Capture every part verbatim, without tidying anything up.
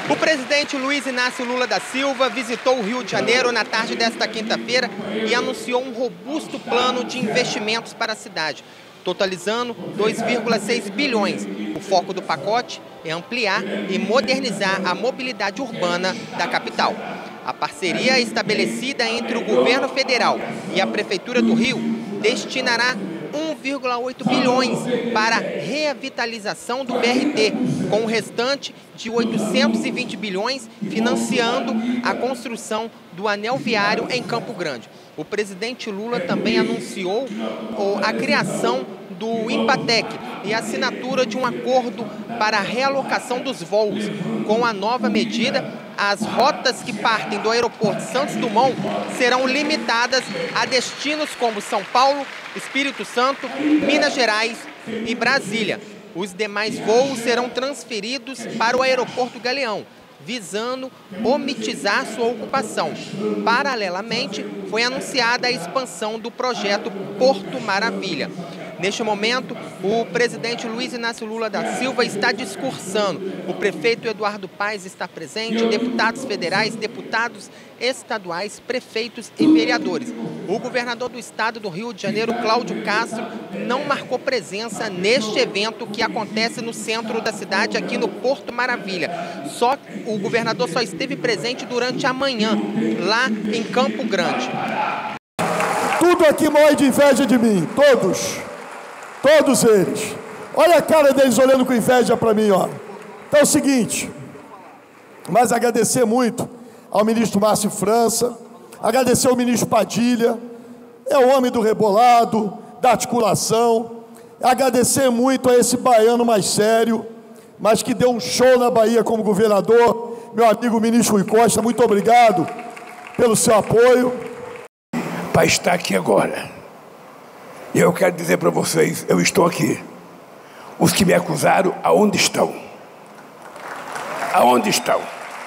O presidente Luiz Inácio Lula da Silva visitou o Rio de Janeiro na tarde desta quinta-feira e anunciou um robusto plano de investimentos para a cidade, totalizando dois vírgula seis bilhões. O foco do pacote é ampliar e modernizar a mobilidade urbana da capital. A parceria estabelecida entre o governo federal e a Prefeitura do Rio destinará um vírgula oito bilhões para a revitalização do B R T, com o restante de oitocentos e vinte bilhões financiando a construção do anel viário em Campo Grande. O presidente Lula também anunciou a criação do Empatec e a assinatura de um acordo para a realocação dos voos. Com a nova medida, as rotas que partem do aeroporto Santos Dumont serão limitadas a destinos como São Paulo, Espírito Santo, Minas Gerais e Brasília. Os demais voos serão transferidos para o aeroporto Galeão, visando otimizar sua ocupação. Paralelamente, foi anunciada a expansão do projeto Porto Maravilha. Neste momento, o presidente Luiz Inácio Lula da Silva está discursando. O prefeito Eduardo Paes está presente, deputados federais, deputados estaduais, prefeitos e vereadores. O governador do estado do Rio de Janeiro, Cláudio Castro, não marcou presença neste evento que acontece no centro da cidade, aqui no Porto Maravilha. Só o governador só esteve presente durante a manhã, lá em Campo Grande. Tudo aqui morre de inveja de mim, todos. Todos eles. Olha a cara deles olhando com inveja para mim, ó. Então é o seguinte, mas agradecer muito ao ministro Márcio França, agradecer ao ministro Padilha, é o homem do rebolado, da articulação, agradecer muito a esse baiano mais sério, mas que deu um show na Bahia como governador, meu amigo ministro Rui Costa, muito obrigado pelo seu apoio. Para estar aqui agora, e eu quero dizer para vocês, eu estou aqui. Os que me acusaram, aonde estão? Aonde estão?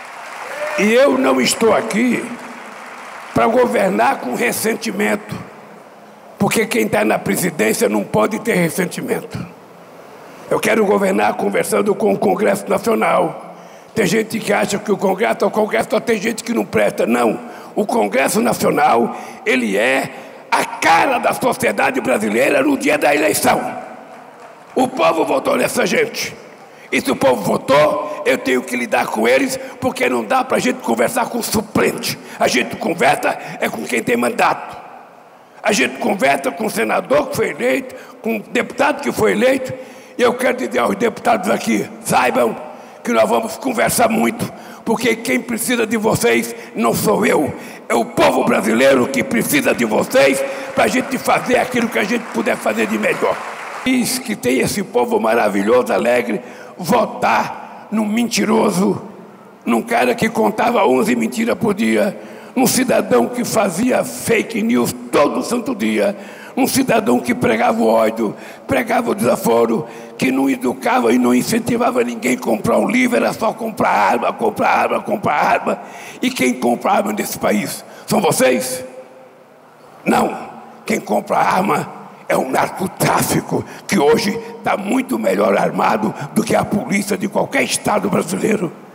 E eu não estou aqui para governar com ressentimento, porque quem está na presidência não pode ter ressentimento. Eu quero governar conversando com o Congresso Nacional. Tem gente que acha que o Congresso, o Congresso só tem gente que não presta. Não, o Congresso Nacional, ele é a cara da sociedade brasileira no dia da eleição. O povo votou nessa gente. E se o povo votou, eu tenho que lidar com eles, porque não dá para a gente conversar com suplente. A gente conversa é com quem tem mandato. A gente conversa com o senador que foi eleito, com o deputado que foi eleito. E eu quero dizer aos deputados aqui, saibam que nós vamos conversar muito, porque quem precisa de vocês não sou eu, é o povo brasileiro que precisa de vocês para a gente fazer aquilo que a gente puder fazer de melhor. Diz que tem esse povo maravilhoso, alegre, votar num mentiroso, num cara que contava onze mentiras por dia, num cidadão que fazia fake news todo santo dia, um cidadão que pregava o ódio, pregava o desaforo, que não educava e não incentivava ninguém a comprar um livro, era só comprar arma, comprar arma, comprar arma. E quem compra arma nesse país? São vocês? Não. Quem compra arma é o narcotráfico, que hoje está muito melhor armado do que a polícia de qualquer estado brasileiro.